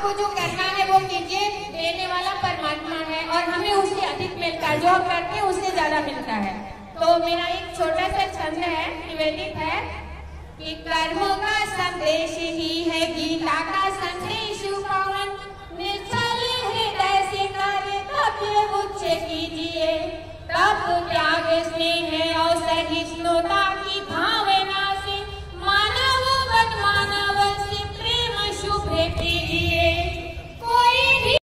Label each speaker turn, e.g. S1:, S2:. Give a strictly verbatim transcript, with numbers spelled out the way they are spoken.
S1: आपको जो करना है वो कीजिए, देने वाला परमात्मा है और हमें उससे अधिक मिलता है, जो हम करते हैं उससे ज्यादा मिलता है। तो मेरा एक छोटा सा छंद है, निवेदित है कि कर्मों का संदेश ही है गीता का संदेश पावन, निश्चल हृदय से कार्य तब उच्च कीजिए, तब त्याग स्नेह और सहिष्णुता की भावना